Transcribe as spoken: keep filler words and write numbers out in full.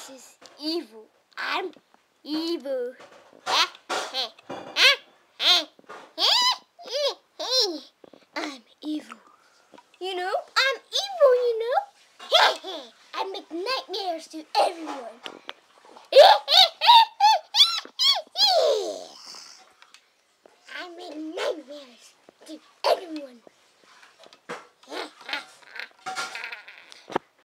This is evil. I'm evil. I'm evil. You know, I'm evil, you know. I make nightmares to everyone. I make nightmares to everyone.